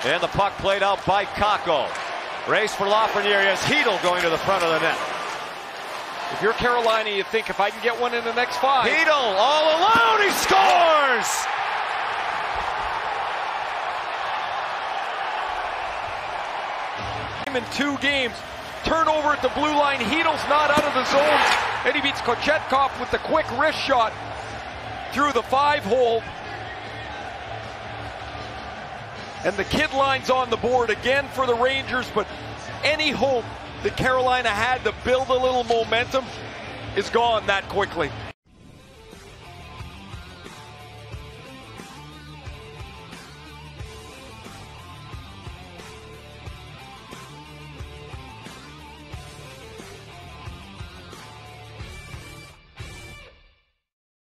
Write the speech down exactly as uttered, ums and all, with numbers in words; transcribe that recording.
And the puck played out by Kakko. Race for Lafreniere as Chytil going to the front of the net. If you're Carolina, you think if I can get one in the next five. Chytil all alone, he scores! In two games, turnover at the blue line. Chytil's not out of the zone, and he beats Kochetkov with the quick wrist shot through the five hole. And the kid line's on the board again for the Rangers, but any hope that Carolina had to build a little momentum is gone that quickly.